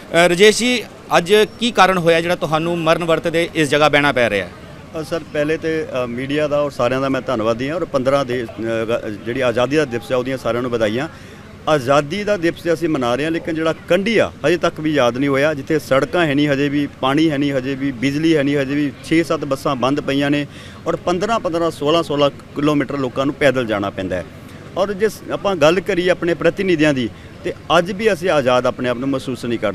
ਰਜੇਸ਼ ਜੀ, ਅੱਜ ਕੀ ਕਾਰਨ ਹੋਇਆ ਜਿਹੜਾ ਤੁਹਾਨੂੰ ਮਰਨ ਵਰਤ ਦੇ ਇਸ ਜਗ੍ਹਾ ਬਹਿਣਾ ਪੈ ਰਿਹਾ ਹੈ? ਸਰ ਪਹਿਲੇ ਤੇ ਮੀਡੀਆ ਦਾ ਔਰ ਸਾਰਿਆਂ ਦਾ ਮੈਂ ਧੰਨਵਾਦੀ ਹਾਂ। ਔਰ 15 ਦੇ ਜਿਹੜੀ ਆਜ਼ਾਦੀ ਦਾ ਦਿਵਸ ਹੈ ਉਹਦੀਆਂ ਸਾਰਿਆਂ ਨੂੰ ਵਧਾਈਆਂ। ਆਜ਼ਾਦੀ ਦਾ ਦਿਵਸ ਅਸੀਂ ਮਨਾ ਰਹੇ ਹਾਂ, ਲੇਕਿਨ ਜਿਹੜਾ ਕੰਢੀ ਆ ਹਜੇ ਤੱਕ ਵੀ ਯਾਦ ਨਹੀਂ ਹੋਇਆ, ਜਿੱਥੇ ਸੜਕਾਂ ਹੈ ਨਹੀਂ, ਹਜੇ ਵੀ ਪਾਣੀ ਹੈ ਨਹੀਂ, ਹਜੇ ਵੀ ਬਿਜਲੀ ਹੈ ਨਹੀਂ, ਹਜੇ ਵੀ 6-7 ਬੱਸਾਂ ਬੰਦ ਪਈਆਂ ਨੇ ਔਰ 15-15 16-16 ਕਿਲੋਮੀਟਰ ਲੋਕਾਂ ਨੂੰ ਪੈਦਲ ਜਾਣਾ ਪੈਂਦਾ ਹੈ। ਔਰ ਜੇ ਆਪਾਂ ਗੱਲ ਕਰੀਏ ਆਪਣੇ ਪ੍ਰਤੀਨਿਧੀਆਂ ਦੀ, ਤੇ ਅੱਜ ਵੀ ਅਸੀਂ ਆਜ਼ਾਦ ਆਪਣੇ ਆਪ ਨੂੰ ਮਹਿਸੂਸ ਨਹੀਂ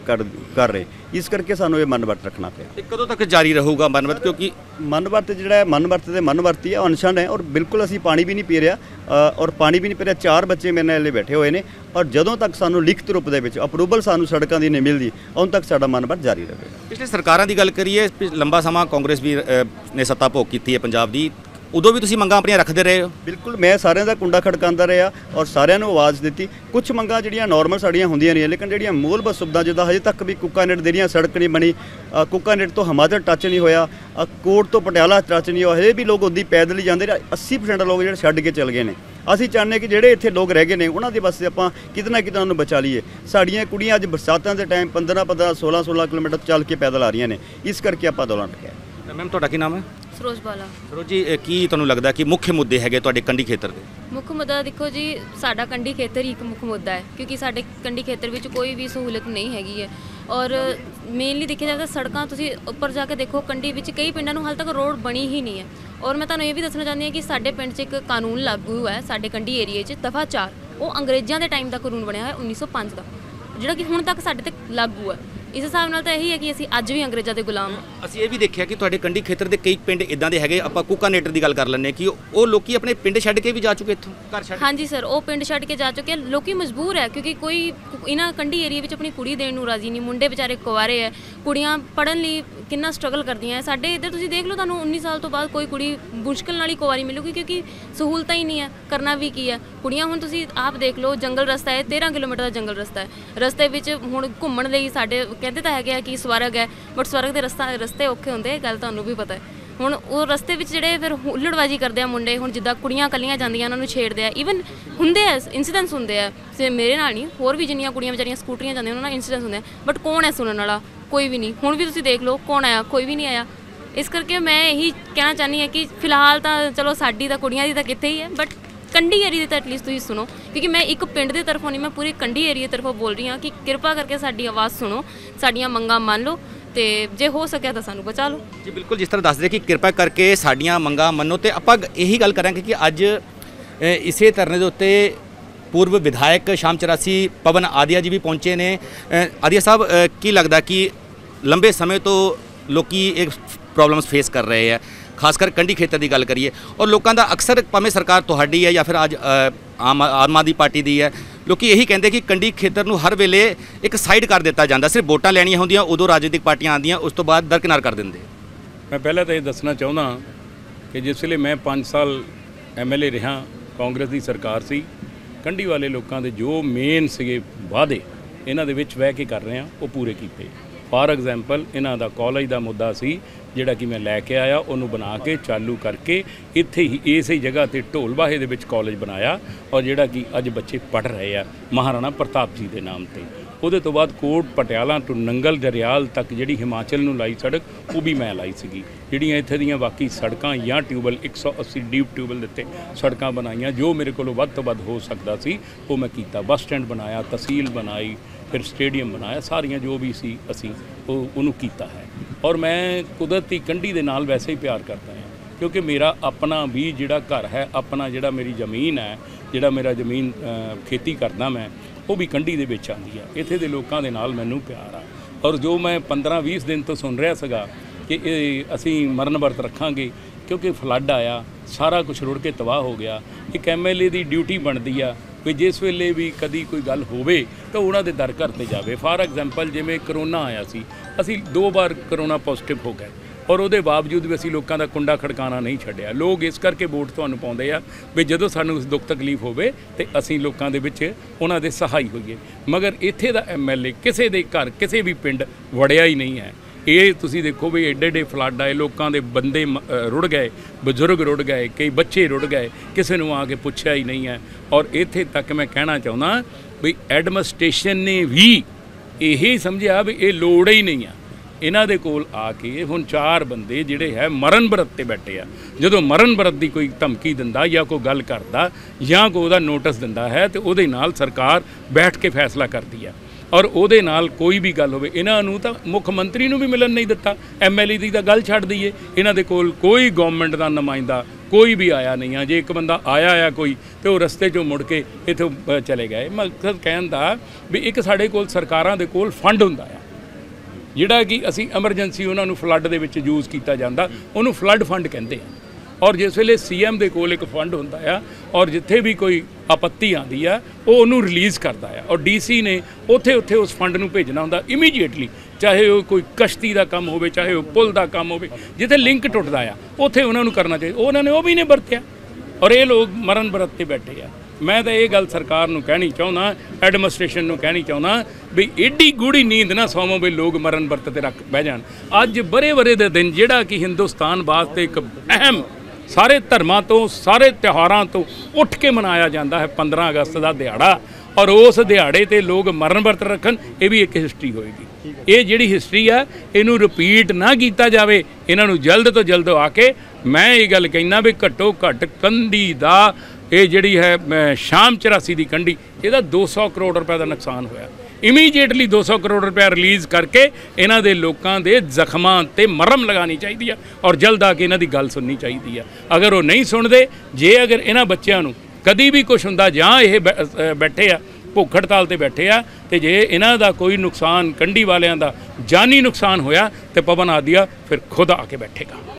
ਕਰ ਰਹੇ। ਇਸ ਕਰਕੇ ਸਾਨੂੰ ਇਹ ਮਨ ਵਰਤ ਰੱਖਣਾ ਪਿਆ। ਤੇ ਕਦੋਂ ਤੱਕ ਜਾਰੀ ਰਹੂਗਾ ਮਨ ਵਰਤ? ਕਿਉਂਕਿ ਮਨ ਵਰਤ ਜਿਹੜਾ ਹੈ, ਮਨ ਵਰਤ ਦੇ ਮਨ ਵਰਤੀ ਹੈ, ਅਨਸ਼ਨ ਹੈ। ਔਰ ਬਿਲਕੁਲ ਅਸੀਂ ਪਾਣੀ ਵੀ ਨਹੀਂ ਪੀ ਰਿਹਾ ਔਰ ਪਾਣੀ ਵੀ ਨਹੀਂ ਪੀ ਰਿਹਾ। 4 ਬੱਚੇ ਮੇਰੇ ਨਾਲ ਬੈਠੇ ਹੋਏ ਨੇ ਔਰ ਜਦੋਂ ਤੱਕ ਸਾਨੂੰ ਲਿਖਤ ਰੂਪ ਦੇ ਵਿੱਚ ਅਪਰੂਵਲ ਸਾਨੂੰ ਸੜਕਾਂ ਦੀ ਨਹੀਂ ਮਿਲਦੀ, ਉਦੋਂ ਤੱਕ ਸਾਡਾ ਮਨ ਵਰਤ ਜਾਰੀ ਰਹੇਗਾ। ਪਿਛਲੇ ਸਰਕਾਰਾਂ ਦੀ ਗੱਲ ਕਰੀਏ, ਲੰਬਾ ਸਮਾਂ ਕਾਂਗਰਸ ਵੀ ਨੇ ਸੱਤਾ ਭੋਗ ਕੀਤੀ ਹੈ ਪੰਜਾਬ ਦੀ, ਉਦੋਂ ਵੀ ਤੁਸੀਂ ਮੰਗਾਂ ਆਪਣੀਆਂ ਰੱਖਦੇ ਰਹੇ ਹੋ? ਬਿਲਕੁਲ, ਮੈਂ ਸਾਰਿਆਂ ਦਾ ਕੁੰਡਾ ਖੜਕਾਉਂਦਾ ਰਿਹਾ ਔਰ ਸਾਰਿਆਂ ਨੂੰ ਆਵਾਜ਼ ਦਿੱਤੀ। ਕੁਝ ਮੰਗਾਂ ਜਿਹੜੀਆਂ ਨਾਰਮਲ ਸਾਡੀਆਂ ਹੁੰਦੀਆਂ ਰਹੀਆਂ, ਲੇਕਿਨ ਜਿਹੜੀਆਂ ਮੂਲਭੂਤ ਸੁਵਿਧਾ, ਜਿੱਦਾਂ ਹਜੇ ਤੱਕ ਵੀ ਕੁੱਕਾਨੇਟ ਦੇ ਰਹੀਆਂ ਸੜਕ ਨਹੀਂ ਬਣੀ, ਕੁੱਕਾਨੇਟ ਤੋਂ ਹਿਮਾਚਲ ਟੱਚ ਨਹੀਂ ਹੋਇਆ, ਕੋਟ ਤੋਂ ਪਟਿਆਲਾ ਟੱਚ ਨਹੀਂ ਹੋਇਆ, ਹਜੇ ਵੀ ਲੋਕ ਉੱਦੀ ਪੈਦਲ ਹੀ ਜਾਂਦੇ ਨੇ। 80% ਲੋਕ ਜਿਹੜੇ ਛੱਡ ਕੇ ਚਲ ਗਏ ਨੇ। ਅਸੀਂ ਚਾਹੁੰਦੇ ਕਿ ਜਿਹੜੇ ਇੱਥੇ ਲੋਕ ਰਹਿ ਗਏ ਨੇ ਉਹਨਾਂ ਦੇ ਵਾਸਤੇ ਆਪਾਂ ਕਿਤੇ ਨਾ ਕਿਤੇ ਉਹਨੂੰ ਬਚਾ ਲਈਏ। ਸਾਡੀਆਂ ਕੁੜੀਆਂ ਅੱਜ ਬਰਸਾਤਾਂ ਦੇ ਟਾਈਮ 15-15 16-16 ਕਿਲੋਮੀਟਰ ਚੱਲ ਕੇ ਪੈਦਲ ਆ ਰਹੀਆਂ ਨੇ। ਇਸ ਕਰਕੇ ਆਪਾਂ ਅੰਦੋਲਨ ਰੱਖਿਆ। ਮੈਮ, ਤੁਹਾਡਾ ਕੀ ਨਾਮ ਹੈ? ਸਰੋਜ ਬਾਲਾ। ਸਰੋਜ ਜੀ, ਕੀ ਤੁਹਾਨੂੰ ਲੱਗਦਾ ਕਿ ਮੁੱਖ ਮੁੱਦੇ ਹੈਗੇ ਤੁਹਾਡੇ ਕੰਢੀ ਖੇਤਰ ਦੇ? ਮੁੱਖ ਮੁੱਦਾ ਦੇਖੋ ਜੀ, ਸਾਡਾ ਕੰਢੀ ਖੇਤਰ ਹੀ ਇੱਕ ਮੁੱਖ ਮੁੱਦਾ ਹੈ, ਕਿਉਂਕਿ ਸਾਡੇ ਕੰਢੀ ਖੇਤਰ ਵਿੱਚ ਕੋਈ ਵੀ ਸਹੂਲਤ ਨਹੀਂ ਹੈਗੀ ਹੈ। ਔਰ ਮੇਨਲੀ ਦੇਖਿਆ ਜਾਵੇ ਤਾਂ ਸੜਕਾਂ, ਤੁਸੀਂ ਉੱਪਰ ਜਾ ਕੇ ਦੇਖੋ ਕੰਢੀ ਵਿੱਚ ਕਈ ਪਿੰਡਾਂ ਨੂੰ ਹਾਲੇ ਤੱਕ ਰੋਡ ਬਣੀ ਹੀ ਨਹੀਂ ਹੈ। ਔਰ ਮੈਂ ਤੁਹਾਨੂੰ ਇਹ ਵੀ ਦੱਸਣਾ ਚਾਹੁੰਦੀ ਹਾਂ ਕਿ ਸਾਡੇ ਪਿੰਡ 'ਚ ਇੱਕ ਕਾਨੂੰਨ ਲਾਗੂ ਹੈ, ਸਾਡੇ ਕੰਢੀ ਏਰੀਏ 'ਚ ਦਫਾ 4, ਉਹ ਅੰਗਰੇਜ਼ਾਂ ਦੇ ਟਾਈਮ ਦਾ ਕਾਨੂੰਨ ਬਣਿਆ ਹੋਇਆ 1905 ਦਾ, ਜਿਹੜਾ ਕਿ ਹੁਣ ਤੱਕ ਸਾਡੇ ਤੇ ਲਾਗੂ ਹੈ। ਇਸ ਹਿਸਾਬ ਨਾਲ ਤਾਂ ਇਹੀ ਹੈ ਕਿ ਅਸੀਂ ਅੱਜ ਵੀ ਅੰਗਰੇਜ਼ਾਂ ਦੇ ਗੁਲਾਮ ਹਾਂ। ਅਸੀਂ ਇਹ ਵੀ ਦੇਖਿਆ ਕਿ ਤੁਹਾਡੇ ਕੰਢੀ ਖੇਤਰ ਦੇ ਕਈ ਪਿੰਡ ਇਦਾਂ ਦੇ ਹੈਗੇ, ਆਪਾਂ ਕੁੱਕਾਨੇਟਰ ਦੀ ਗੱਲ ਕਰ ਲੈਂਦੇ ਕਿ ਉਹ ਲੋਕੀ ਆਪਣੇ ਪਿੰਡ ਛੱਡ ਕੇ ਵੀ ਜਾ ਚੁੱਕੇ, ਇੱਥੋਂ ਘਰ ਛੱਡ। ਹਾਂਜੀ ਸਰ, ਉਹ ਪਿੰਡ ਛੱਡ ਕੇ ਜਾ ਚੁੱਕੇ। ਲੋਕੀ ਮਜਬੂਰ ਹੈ, ਕਿਉਂਕਿ ਕੋਈ ਇਹਨਾਂ ਕੰਢੀ ਏਰੀਆ ਵਿੱਚ ਆਪਣੀ ਕੁੜੀ ਦੇਣ ਨੂੰ ਰਾਜ਼ੀ ਨਹੀਂ। ਮੁੰਡੇ ਵਿਚਾਰੇ ਕੁਆਰੇ ਹੈ, ਕੁੜੀਆਂ ਪੜ੍ਹਨ ਲਈ ਕਿੰਨਾ ਸਟਰਗਲ ਕਰਦੀਆਂ ਹੈ। ਸਾਡੇ ਇੱਧਰ ਤੁਸੀਂ ਦੇਖ ਲਓ, ਤੁਹਾਨੂੰ 19 ਸਾਲ ਤੋਂ ਬਾਅਦ ਕੋਈ ਕੁੜੀ ਮੁਸ਼ਕਿਲ ਨਾਲ ਹੀ ਕੁਆਰੀ ਮਿਲੂਗੀ, ਕਿਉਂਕਿ ਸਹੂਲਤਾਂ ਹੀ ਨਹੀਂ ਹੈ। ਕਰਨਾ ਵੀ ਕੀ ਹੈ? ਕੁੜੀਆਂ ਹੁਣ ਤੁਸੀਂ ਆਪ ਦੇਖ ਲਓ, ਜੰਗਲ ਰਸਤਾ ਹੈ, 13 ਕਿਲੋਮੀਟਰ ਦਾ ਜੰਗਲ ਰਸਤਾ ਹੈ। ਰਸਤੇ ਵਿੱਚ ਹੁਣ ਘੁੰਮਣ ਲਈ ਸਾਡੇ ਕਹਿੰਦੇ ਤਾਂ ਹੈਗੇ ਆ ਕਿ ਸਵਰਗ ਹੈ, ਬਟ ਸਵਰਗ ਦੇ ਰਸਤੇ ਔਖੇ ਹੁੰਦੇ, ਗੱਲ ਤੁਹਾਨੂੰ ਵੀ ਪਤਾ ਹੈ। ਹੁਣ ਉਹ ਰਸਤੇ ਵਿੱਚ ਜਿਹੜੇ ਫਿਰ ਹੁੱਲੜਬਾਜੀ ਕਰਦੇ ਆ ਮੁੰਡੇ, ਹੁਣ ਜਿੱਦਾਂ ਕੁੜੀਆਂ ਇਕੱਲੀਆਂ ਜਾਂਦੀਆਂ ਉਹਨਾਂ ਨੂੰ ਛੇੜਦੇ ਆ। ਈਵਨ ਹੁੰਦੇ ਆ ਇੰਸੀਡੈਂਟਸ ਹੁੰਦੇ ਆ, ਮੇਰੇ ਨਾਲ ਨਹੀਂ, ਹੋਰ ਵੀ ਜਿੰਨੀਆਂ ਕੁੜੀਆਂ ਵਿਚਾਰੀਆਂ ਸਕੂਟਰੀਆਂ ਜਾਂਦੀਆਂ ਉਹਨਾਂ ਨਾਲ ਇੰਸੀਡੈਂਟਸ ਹੁੰਦੇ ਆ। ਬਟ ਕੌਣ ਹੈ ਸੁਣਨ ਵਾਲਾ? ਕੋਈ ਵੀ ਨਹੀਂ। ਹੁਣ ਵੀ ਤੁਸੀਂ ਦੇਖ ਲਓ, ਕੌਣ ਆਇਆ? ਕੋਈ ਵੀ ਨਹੀਂ ਆਇਆ। ਇਸ ਕਰਕੇ ਮੈਂ ਇਹੀ ਕਹਿਣਾ ਚਾਹੁੰਦੀ ਹਾਂ ਕਿ ਫਿਲਹਾਲ ਤਾਂ ਚਲੋ ਸਾਡੀ ਤਾਂ ਕੁੜੀਆਂ ਦੀ ਤਾਂ ਕਿੱਥੇ ਹੀ ਹੈ, ਬਟ ਕੰਢੀ ਏਰੀਏ ਦੀ ਤਾਂ ਐਟਲੀਸਟ ਤੁਸੀਂ ਸੁਣੋ, ਕਿਉਂਕਿ ਮੈਂ ਇੱਕ ਪਿੰਡ ਦੇ ਤਰਫੋਂ ਨਹੀਂ, ਮੈਂ ਪੂਰੇ ਕੰਢੀ ਏਰੀਏ ਤਰਫੋਂ ਬੋਲ ਰਹੀ ਹਾਂ ਕਿ ਕਿਰਪਾ ਕਰਕੇ ਸਾਡੀ ਆਵਾਜ਼ ਸੁਣੋ, ਸਾਡੀਆਂ ਮੰਗਾਂ ਮੰਨ ਲਓ ਤੇ ਜੇ ਹੋ ਸਕਿਆ ਤਾਂ ਸਾਨੂੰ ਬਚਾ ਲਓ। ਜੀ ਬਿਲਕੁਲ, ਜਿਸ ਤਰ੍ਹਾਂ ਦੱਸਦੇ ਕਿ ਕਿਰਪਾ ਕਰਕੇ ਸਾਡੀਆਂ ਮੰਗਾਂ ਮੰਨੋ, ਤੇ ਆਪਾਂ ਇਹੀ ਗੱਲ ਕਰਾਂਗੇ ਕਿ ਅੱਜ ਇਸੇ ਧਰਨੇ ਦੇ ਉੱਤੇ ਪੂਰਵ ਵਿਧਾਇਕ ਸ਼ਾਮ 84 ਪਵਨ ਆਦੀਆ ਜੀ ਵੀ ਪਹੁੰਚੇ ਨੇ। ਆਦੀਆ ਸਾਹਿਬ, ਕੀ ਲੱਗਦਾ ਕਿ ਲੰਬੇ ਸਮੇਂ ਤੋਂ ਲੋਕੀ ਇਹ ਪ੍ਰੋਬਲਮਸ ਫੇਸ ਕਰ ਰਹੇ ਹੈ, ਖਾਸ ਕਰ ਕੰਢੀ ਖੇਤਰ ਦੀ ਗੱਲ ਕਰੀਏ, ਔਰ ਲੋਕਾਂ ਦਾ ਅਕਸਰ ਭਾਵੇਂ ਸਰਕਾਰ ਤੁਹਾਡੀ ਹੈ ਜਾਂ ਫਿਰ ਅੱਜ ਆਮ ਆਦਮੀ ਪਾਰਟੀ ਦੀ ਹੈ, ਲੋਕੀ ਇਹੀ ਕਹਿੰਦੇ ਕਿ ਕੰਢੀ ਖੇਤਰ ਨੂੰ ਹਰ ਵੇਲੇ ਇੱਕ ਸਾਈਡ ਕਰ ਦਿੱਤਾ ਜਾਂਦਾ, ਸਿਰਫ ਵੋਟਾਂ ਲੈਣੀਆਂ ਹੁੰਦੀਆਂ ਉਦੋਂ ਰਾਜਨੀਤਿਕ ਪਾਰਟੀਆਂ ਆਉਂਦੀਆਂ, ਉਸ ਤੋਂ ਬਾਅਦ ਦਰਕਿਨਾਰ ਕਰ ਦਿੰਦੇ। ਮੈਂ ਪਹਿਲਾਂ ਤਾਂ ਇਹ ਦੱਸਣਾ ਚਾਹੁੰਦਾ ਕਿ ਜਿਸ ਵੇਲੇ ਮੈਂ 5 ਸਾਲ MLA ਰਿਹਾ, ਕਾਂਗਰਸ ਦੀ ਸਰਕਾਰ ਸੀ, ਕੰਢੀ ਵਾਲੇ ਲੋਕਾਂ ਦੇ ਜੋ ਮੇਨ ਸੀਗੇ ਵਾਅਦੇ ਇਹਨਾਂ ਦੇ ਵਿੱਚ ਬਹਿ ਕੇ ਕਰ ਰਹੇ ਹਾਂ, ਉਹ ਪੂਰੇ ਕੀਤੇ। ਫਾਰ ਐਗਜ਼ਾਮਪਲ, ਇਹਨਾਂ ਦਾ ਕਾਲਜ ਦਾ ਮੁੱਦਾ ਸੀ ਜਿਹੜਾ ਕਿ ਮੈਂ ਲੈ ਕੇ ਆਇਆ, ਉਹਨੂੰ ਬਣਾ ਕੇ ਚਾਲੂ ਕਰਕੇ ਇੱਥੇ ਹੀ ਇਸੇ ਜਗ੍ਹਾ ਤੇ ਢੋਲਬਾਹੇ ਦੇ ਵਿੱਚ ਕਾਲਜ ਬਣਾਇਆ, ਔਰ ਜਿਹੜਾ ਕਿ ਅੱਜ ਬੱਚੇ ਪੜ੍ਹ ਰਹੇ ਆ ਮਹਾਰਾਣਾ ਪ੍ਰਤਾਪ ਜੀ ਦੇ ਨਾਮ ਤੇ। ਉਹਦੇ ਤੋਂ ਬਾਅਦ ਕੋਟ ਪਟਿਆਲਾ ਤੋਂ ਨੰਗਲ ਦਰਿਆਲ ਤੱਕ ਜਿਹੜੀ ਹਿਮਾਚਲ ਨੂੰ ਲਾਈ ਸੜਕ, ਉਹ ਵੀ ਮੈਂ ਲਾਈ ਸੀਗੀ। ਜਿਹੜੀਆਂ ਇੱਥੇ ਦੀਆਂ ਬਾਕੀ ਸੜਕਾਂ ਜਾਂ ਟਿਊਬਲ 180 ਡੀਪ ਟਿਊਬਲ ਦਿੱਤੇ ਸੜਕਾਂ ਬਣਾਈਆਂ, ਜੋ ਮੇਰੇ ਕੋਲੋਂ ਵੱਧ ਤੋਂ ਵੱਧ ਹੋ ਸਕਦਾ ਸੀ ਉਹ ਮੈਂ ਕੀਤਾ। ਬੱਸ ਸਟੈਂਡ ਬਣਾਇਆ, ਤਹਿਸੀਲ ਬਣਾਈ, ਫਿਰ ਸਟੇਡੀਅਮ ਬਣਾਇਆ, ਸਾਰੀਆਂ ਜੋ ਵੀ ਸੀ ਅਸੀਂ ਉਹਨੂੰ ਕੀਤਾ ਹੈ। ਔਰ ਮੈਂ ਕੁਦਰਤੀ ਕੰਢੀ ਦੇ ਨਾਲ ਵੈਸੇ ਹੀ ਪਿਆਰ ਕਰਦਾ ਹਾਂ, ਕਿਉਂਕਿ ਮੇਰਾ ਆਪਣਾ ਵੀ ਜਿਹੜਾ ਘਰ ਹੈ, ਆਪਣਾ ਜਿਹੜਾ ਮੇਰੀ ਜ਼ਮੀਨ ਹੈ, ਜਿਹੜਾ ਮੇਰਾ ਜ਼ਮੀਨ ਖੇਤੀ ਕਰਦਾ ਮੈਂ, ਉਹ ਵੀ ਕੰਢੀ ਦੇ ਵਿੱਚ ਆਉਂਦੀ ਆ। ਇੱਥੇ ਦੇ ਲੋਕਾਂ ਦੇ ਨਾਲ ਮੈਨੂੰ ਪਿਆਰ ਆ। ਔਰ ਜੋ ਮੈਂ 15-20 ਦਿਨ ਤੋਂ ਸੁਣ ਰਿਹਾ ਸੀਗਾ ਕਿ ਅਸੀਂ ਮਰਨ ਵਰਤ ਰੱਖਾਂਗੇ ਕਿਉਂਕਿ ਫਲੱਡ ਆਇਆ, ਸਾਰਾ ਕੁਝ ਰੁੜ ਕੇ ਤਬਾਹ ਹੋ ਗਿਆ। ਇੱਕ MLA ਦੀ ਡਿਊਟੀ ਬਣਦੀ ਆ ਵੀ ਜਿਸ ਵੇਲੇ ਵੀ ਕਦੀ ਕੋਈ ਗੱਲ ਹੋਵੇ ਤਾਂ ਉਹਨਾਂ ਦੇ ਦਰ ਘਰ 'ਤੇ ਜਾਵੇ। ਫਾਰ ਐਗਜ਼ਾਮਪਲ, ਜਿਵੇਂ ਕਰੋਨਾ ਆਇਆ ਸੀ, ਅਸੀਂ 2 ਵਾਰ ਕਰੋਨਾ ਪੋਜ਼ਿਟਿਵ ਹੋ ਗਏ, ਔਰ ਉਹਦੇ ਬਾਵਜੂਦ ਵੀ ਅਸੀਂ ਲੋਕਾਂ ਦਾ ਕੁੰਡਾ ਖੜਕਾਉਣਾ ਨਹੀਂ ਛੱਡਿਆ। ਲੋਕ ਇਸ ਕਰਕੇ ਵੋਟ ਤੁਹਾਨੂੰ ਪਾਉਂਦੇ ਆ ਵੀ ਜਦੋਂ ਸਾਨੂੰ ਦੁੱਖ ਤਕਲੀਫ ਹੋਵੇ ਤੇ ਅਸੀਂ ਲੋਕਾਂ ਦੇ ਵਿੱਚ ਉਹਨਾਂ ਦੇ ਸਹਾਈ ਹੋਈਏ। ਮਗਰ ਇੱਥੇ ਦਾ MLA ਕਿਸੇ ਦੇ ਘਰ ਕਿਸੇ ਵੀ ਪਿੰਡ ਵੜਿਆ ਹੀ ਨਹੀਂ ਹੈ। ਇਹ ਤੁਸੀਂ ਦੇਖੋ ਵੀ ਐਡੇ ਐਡੇ ਫਲੱਡ ਆਏ, ਲੋਕਾਂ ਦੇ ਬੰਦੇ ਰੁੜ ਗਏ, ਬਜ਼ੁਰਗ ਰੁੜ ਗਏ, ਕਈ ਬੱਚੇ ਰੁੜ ਗਏ, ਕਿਸੇ ਨੂੰ ਆ ਕੇ ਪੁੱਛਿਆ ਹੀ ਨਹੀਂ ਹੈ। ਔਰ ਇੱਥੇ ਤੱਕ ਮੈਂ ਕਹਿਣਾ ਚਾਹੁੰਦਾ ਵੀ ਐਡਮਿਨਿਸਟ੍ਰੇਸ਼ਨ ਨੇ ਵੀ ਇਹ ਸਮਝਿਆ ਵੀ ਇਹ ਲੋੜ ਹੀ ਨਹੀਂ ਆ। ਇਹਨਾਂ ਦੇ ਕੋਲ ਆ ਕੇ ਹੁਣ 4 ਬੰਦੇ ਜਿਹੜੇ ਹੈ ਮਰਨ ਵਰਤ ਤੇ ਬੈਠੇ ਆ। ਜਦੋਂ ਮਰਨ ਵਰਤ ਦੀ ਕੋਈ ਧਮਕੀ ਦਿੰਦਾ ਜਾਂ ਕੋਈ ਗੱਲ ਕਰਦਾ ਜਾਂ ਕੋਈ ਉਹਦਾ ਨੋਟਿਸ ਦਿੰਦਾ ਹੈ ਤੇ ਉਹਦੇ ਨਾਲ ਸਰਕਾਰ ਬੈਠ ਕੇ ਫੈਸਲਾ ਕਰਦੀ ਹੈ। ਔਰ ਉਹਦੇ ਨਾਲ ਕੋਈ ਵੀ ਗੱਲ ਹੋਵੇ, ਇਹਨਾਂ ਨੂੰ ਤਾਂ ਮੁੱਖ ਮੰਤਰੀ ਨੂੰ ਵੀ ਮਿਲਣ ਨਹੀਂ ਦਿੱਤਾ। MLA ਦੀ ਤਾਂ ਗੱਲ ਛੱਡ ਦਈਏ, ਇਹਨਾਂ ਦੇ ਕੋਲ ਕੋਈ ਗਵਰਨਮੈਂਟ ਦਾ ਨੁਮਾਇੰਦਾ ਕੋਈ ਵੀ ਆਇਆ ਨਹੀਂ ਆ। ਜੇ ਇੱਕ ਬੰਦਾ ਆਇਆ ਕੋਈ ਤੇ ਉਹ ਰਸਤੇ 'ਚੋਂ ਮੁੜ ਕੇ ਇੱਥੋਂ ਚਲੇ ਗਏ। ਮਕਸਦ ਕਹਿਣ ਦਾ ਵੀ ਇੱਕ ਸਾਡੇ ਕੋਲ ਸਰਕਾਰਾਂ ਦੇ ਕੋਲ ਫੰਡ ਹੁੰਦਾ ਆ ਜਿਹੜਾ ਕਿ ਅਸੀਂ ਐਮਰਜੈਂਸੀ ਉਹਨਾਂ ਨੂੰ ਫਲੱਡ ਦੇ ਵਿੱਚ ਯੂਜ਼ ਕੀਤਾ ਜਾਂਦਾ, ਉਹਨੂੰ ਫਲੱਡ ਫੰਡ ਕਹਿੰਦੇ ਆ। ਔਰ ਜਿਸ ਵੇਲੇ CM ਦੇ ਕੋਲ ਇੱਕ ਫੰਡ ਹੁੰਦਾ ਆ ਔਰ ਜਿੱਥੇ ਵੀ ਕੋਈ ਆਪੱਤੀ ਆਉਂਦੀ ਆ ਉਹ ਉਹਨੂੰ ਰਿਲੀਜ਼ ਕਰਦਾ ਆ। ਔਰ DC ਨੇ ਉੱਥੇ ਉਸ ਫੰਡ ਨੂੰ ਭੇਜਣਾ ਹੁੰਦਾ ਇਮੀਡੀਏਟਲੀ, ਚਾਹੇ ਉਹ ਕੋਈ ਕਸ਼ਤੀ ਦਾ ਕੰਮ ਹੋਵੇ, ਚਾਹੇ ਉਹ ਪੁਲ ਦਾ ਕੰਮ ਹੋਵੇ, ਜਿੱਥੇ ਲਿੰਕ ਟੁੱਟਦਾ ਆ ਉੱਥੇ ਉਹਨਾਂ ਨੂੰ ਕਰਨਾ ਚਾਹੀਦਾ। ਉਹਨਾਂ ਨੇ ਉਹ ਵੀ ਨਹੀਂ ਵਰਤਿਆ ਔਰ ਇਹ ਲੋਕ ਮਰਨ ਵਰਤ ਤੇ ਬੈਠੇ ਆ। ਮੈਂ ਤਾਂ ਇਹ ਗੱਲ ਸਰਕਾਰ ਨੂੰ ਕਹਿਣੀ ਚਾਹੁੰਦਾ, ਐਡਮਿਨਿਸਟ੍ਰੇਸ਼ਨ ਨੂੰ ਕਹਿਣੀ ਚਾਹੁੰਦਾ ਵੀ ਏਡੀ ਗੂੜੀ ਨੀਂਦ ਨਾ ਸੌਵੋ ਵੀ ਲੋਕ ਮਰਨ ਵਰਤ ਤੇ ਰੱਖ ਬਹਿ ਜਾਣ। ਅੱਜ ਬਰੇ ਦੇ ਦਿਨ ਜਿਹੜਾ ਕਿ ਹਿੰਦੁਸਤਾਨ ਵਾਸਤੇ ਇੱਕ ਅਹਿਮ ਸਾਰੇ ਧਰਮਾਂ ਤੋਂ ਸਾਰੇ ਤਿਉਹਾਰਾਂ ਤੋਂ ਉੱਠ ਕੇ ਮਨਾਇਆ ਜਾਂਦਾ ਹੈ 15 ਅਗਸਤ ਦਾ ਦਿਹਾੜਾ, ਔਰ ਉਸ ਦਿਹਾੜੇ ਤੇ ਲੋਕ ਮਰਨ ਵਰਤ ਰੱਖਣ, ਇਹ ਵੀ ਇੱਕ ਹਿਸਟਰੀ ਹੋਏਗੀ। ਇਹ ਜਿਹੜੀ ਹਿਸਟਰੀ ਆ ਇਹਨੂੰ ਰਿਪੀਟ ਨਾ ਕੀਤਾ ਜਾਵੇ। ਇਹਨਾਂ ਨੂੰ ਜਲਦ ਤੋਂ ਜਲਦ ਆ ਕੇ ਮੈਂ ਇਹ ਗੱਲ ਕਹਿਣਾ ਵੀ ਘੱਟੋ ਘੱਟ ਕੰਢੀ ਦਾ ਇਹ ਜਿਹੜੀ ਹੈ ਸ਼ਾਮ 84 ਦੀ ਕੰਢੀ, ਇਹਦਾ 200 ਕਰੋੜ ਰੁਪਏ ਦਾ ਨੁਕਸਾਨ ਹੋਇਆ। ਇਮੀਡੀਏਟਲੀ 200 ਕਰੋੜ ਰੁਪਏ ਰਿਲੀਜ਼ ਕਰਕੇ ਇਹਨਾਂ ਦੇ ਲੋਕਾਂ ਦੇ ਜ਼ਖਮਾਂ ਤੇ ਮਰਮ ਲਗਾਉਣੀ ਚਾਹੀਦੀ ਆ ਔਰ ਜਲਦ ਆ ਕੇ ਇਹਨਾਂ ਦੀ ਗੱਲ ਸੁਣਨੀ ਚਾਹੀਦੀ ਆ। ਅਗਰ ਉਹ ਨਹੀਂ ਸੁਣਦੇ, ਅਗਰ ਇਹਨਾਂ ਬੱਚਿਆਂ ਨੂੰ ਕਦੀ ਵੀ ਕੁਛ ਹੁੰਦਾ ਜਾਂ ਇਹ ਬੈਠੇ ਆ ਭੁੱਖ ਹੜਤਾਲ ਤੇ ਬੈਠੇ ਆ ਤੇ ਜੇ ਇਹਨਾਂ ਦਾ ਕੋਈ ਨੁਕਸਾਨ ਕੰਢੀ ਵਾਲਿਆਂ ਦਾ ਜਾਨੀ ਨੁਕਸਾਨ ਹੋਇਆ ਤੇ ਪਵਨ ਆਦੀਆ ਫਿਰ ਖੁਦ ਆ ਕੇ ਬੈਠੇਗਾ।